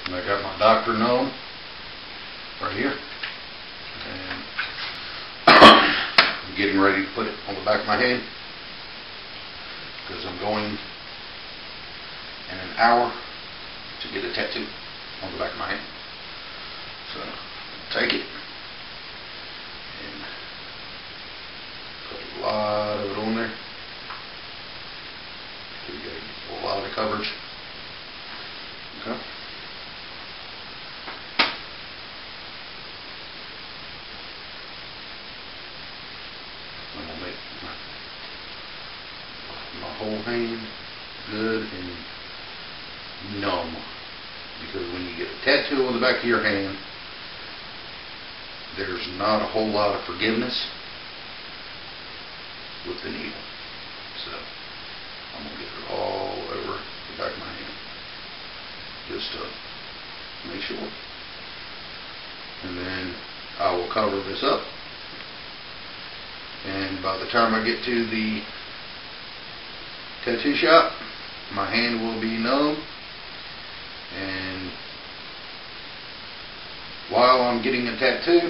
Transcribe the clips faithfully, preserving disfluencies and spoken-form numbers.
And I got my Doctor Numb right here. And I'm getting ready to put it on the back of my hand because I'm going in an hour to get a tattoo on the back of my hand. So take it and put a lot of it on there. You get a lot of coverage. Okay. I'm gonna make my, my whole hand good and numb, because when you get a tattoo on the back of your hand, there's not a whole lot of forgiveness with the needle. So I'm going to get it all over the back of my hand just to make sure. And then I will cover this up. And by the time I get to the tattoo shop, my hand will be numb. And while I'm getting a tattoo,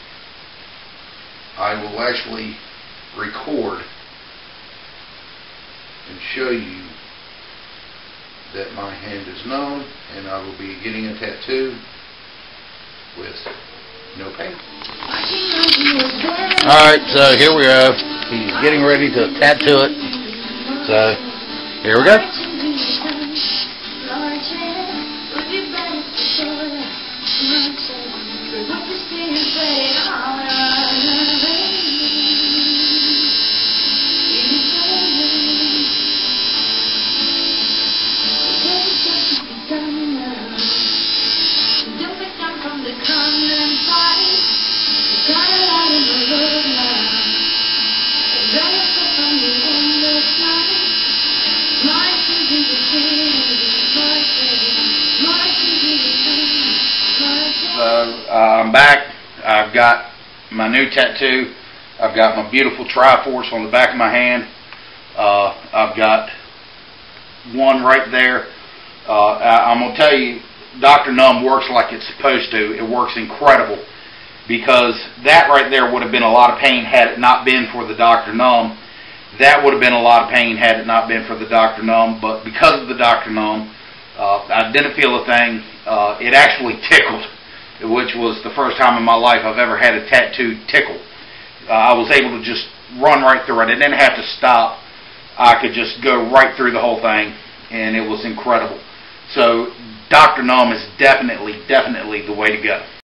I will actually record and show you that my hand is numb, and I will be getting a tattoo with no pain. Alright, so here we are. He's getting ready to tattoo it. So, here we go. So uh, I'm back. I've got my new tattoo. I've got my beautiful Triforce on the back of my hand. Uh, I've got one right there. Uh, I, I'm going to tell you, Doctor Numb works like it's supposed to. It works incredible, because that right there would have been a lot of pain had it not been for the Doctor Numb. That would have been a lot of pain had it not been for the Doctor Numb. But because of the Doctor Numb, uh, I didn't feel a thing. Uh, it actually tickled, which was the first time in my life I've ever had a tattoo tickle. Uh, I was able to just run right through it. I didn't have to stop. I could just go right through the whole thing, and it was incredible. So Doctor Numb is definitely, definitely the way to go.